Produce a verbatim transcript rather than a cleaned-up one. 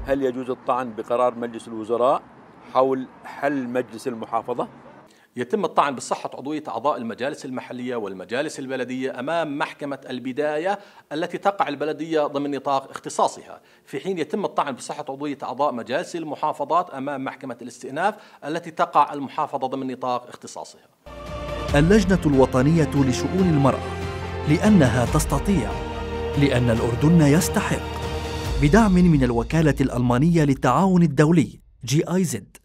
هل يجوز الطعن بقرار مجلس الوزراء حول حل مجلس المحافظة؟ يتم الطعن بصحة عضوية أعضاء المجالس المحلية والمجالس البلدية أمام محكمة البداية التي تقع البلدية ضمن نطاق اختصاصها، في حين يتم الطعن بصحة عضوية أعضاء مجالس المحافظات أمام محكمة الاستئناف التي تقع المحافظة ضمن نطاق اختصاصها. اللجنة الوطنية لشؤون المرأة، لأنها تستطيع، لأن الأردن يستحق، بدعم من الوكالة الألمانية للتعاون الدولي جي آي زد.